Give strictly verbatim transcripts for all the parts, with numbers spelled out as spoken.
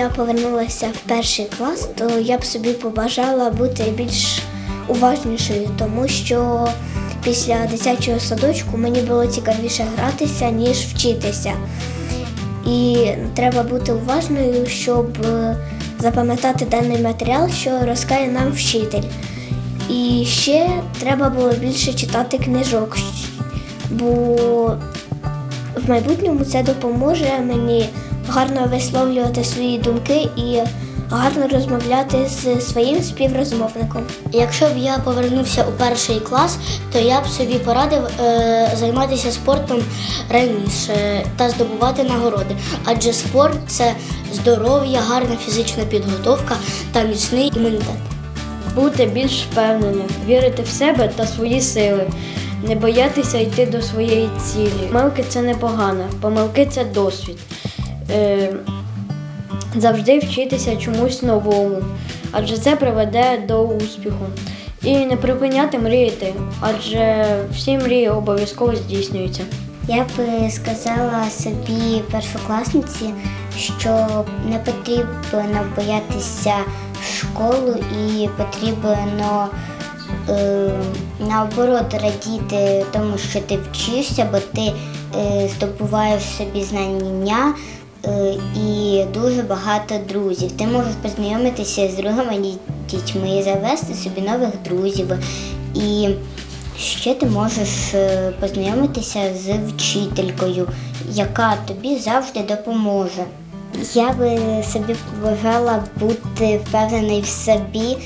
я повернулася в перший клас, то я б собі побажала бути більш уважнішою, тому що після дитячого садочку мені було цікавіше гратися, ніж вчитися. І треба бути уважною, щоб запам'ятати даний матеріал, що розкаже нам вчитель. І ще треба було більше читати книжок, бо в майбутньому це допоможе мені гарно висловлювати свої думки і гарно розмовляти з своїм співрозмовником. Якщо б я повернувся у перший клас, то я б собі порадив е, займатися спортом раніше та здобувати нагороди. Адже спорт – це здоров'я, гарна фізична підготовка та міцний імунітет. Бути більш впевненим, вірити в себе та свої сили, не боятися йти до своєї цілі. Помилки – це непогано, помилки – це досвід. Е, завжди вчитися чомусь новому, адже це приведе до успіху. І не припиняти мріяти, адже всі мрії обов'язково здійснюються. Я б сказала собі першокласниці, що не потрібно боятися школу і потрібно е, наоборот радіти тому, що ти вчишся, бо ти е, здобуваєш собі знання е, і дуже багато друзів. Ти можеш познайомитися з другими дітьми, завести собі нових друзів. І ще ти можеш познайомитися з вчителькою, яка тобі завжди допоможе. Я би собі побажала бути впевненою в собі,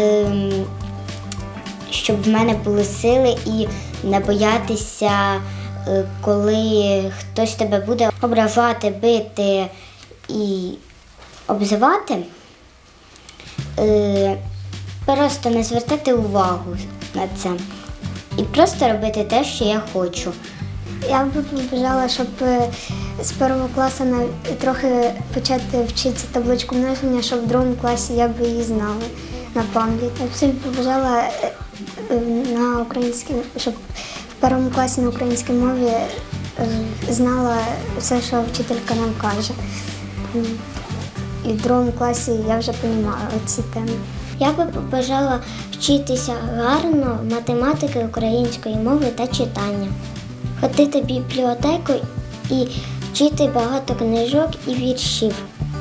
щоб в мене були сили і не боятися, коли хтось тебе буде ображати, бити і обзивати. Просто не звертати увагу на це і просто робити те, що я хочу. Я б побажала, щоб з першого класу трохи почати вчитися табличку множення, щоб в другому класі я б її знала на пам'ять. Я б собі побажала на українській, щоб в першому класі на українській мові знала все, що вчителька нам каже. І в другому класі я вже розуміла ці теми. Я би побажала вчитися гарно математики, української мови та читання. Ходити в бібліотеку і вчити багато книжок і віршів.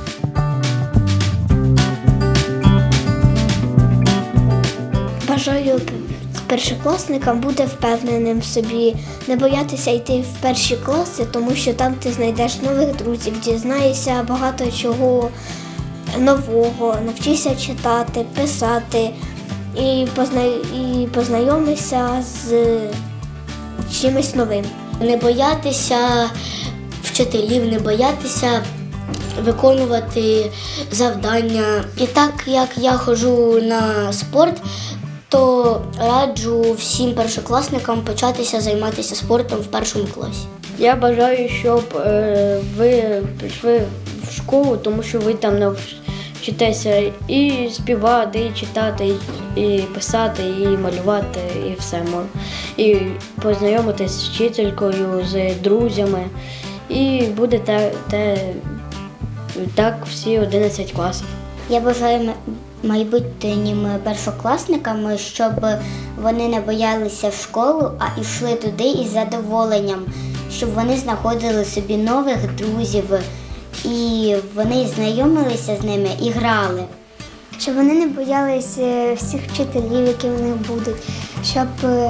Бажаю першокласникам бути впевненим в собі, не боятися йти в перші класи, тому що там ти знайдеш нових друзів, дізнаєшся багато чого нового, навчишся читати, писати і, позна... і познайомишся з чимось новим. Не боятися вчителів, не боятися виконувати завдання. І так як я ходжу на спорт, то раджу всім першокласникам початися займатися спортом в першому класі. Я бажаю, щоб е, ви прийшли в школу, тому що ви там навчитеся і співати, і читати, і писати, і малювати, і все. І познайомитися з вчителькою, з друзями. І буде те, те, так всі одинадцять класів. Я бажаю майбутнім першокласникам, щоб вони не боялися в школу, а йшли туди із задоволенням, щоб вони знаходили собі нових друзів, і вони знайомилися з ними і грали. Щоб вони не боялися всіх вчителів, які в них будуть, щоб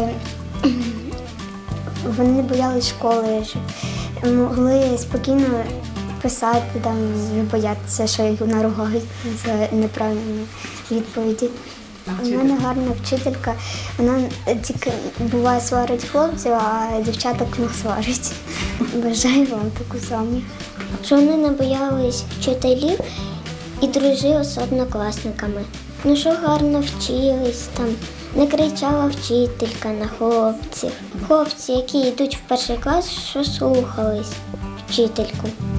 вони не боялися школи, щоб могли спокійно писати, там, не боятися, що їх наругають за неправильні відповіді. У мене гарна вчителька, вона тільки буває сварить хлопців, а дівчаток не сварить. Бажаю вам таку саму. Щоб вони не боялись вчителів і дружили з однокласниками. Ну, що гарно вчились, там, не кричала вчителька на хлопців. Хлопці, які йдуть в перший клас, що слухались вчительку.